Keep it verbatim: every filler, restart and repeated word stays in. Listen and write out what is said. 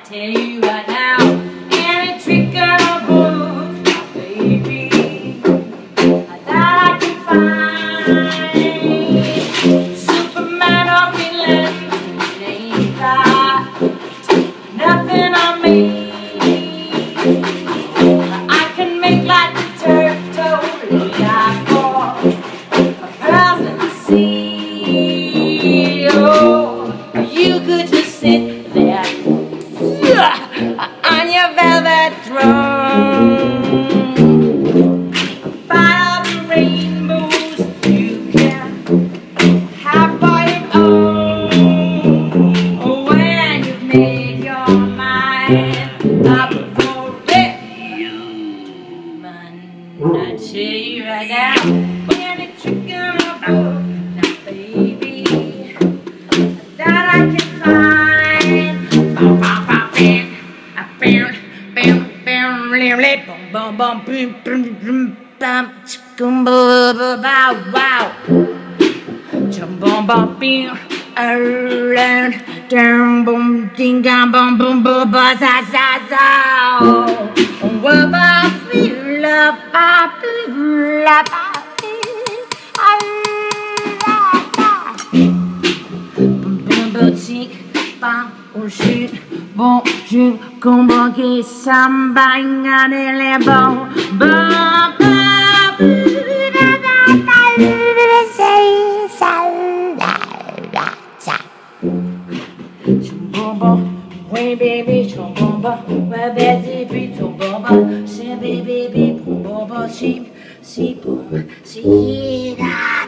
tell you right now, any trick in a book, baby, that I can find. Superman or villain, it ain't got nothing on me. I can make like a turtle, yeah, for a pearls in the sea. Oh, you could just sit there on your velvet throne, fire the rainbows you can have for your own. When you've made your mind up for it, man, I tell you right now, when it's trick in a book, now baby, that I can find. Bum bum bum bum bum bum bum bow wow. Jum bum bum bing around down boom ding dong bum bum bum ba za za za. Wa ba feel la ba la ba bum bum bum chic bum oh shit. Bon, je comprends que ça m'bagne les bons. Bon, bon, oui, baby, ton bonbon, ouais, baby, puis ton bonbon, c'est baby, bon, bonbon, si, si, bon, si, là.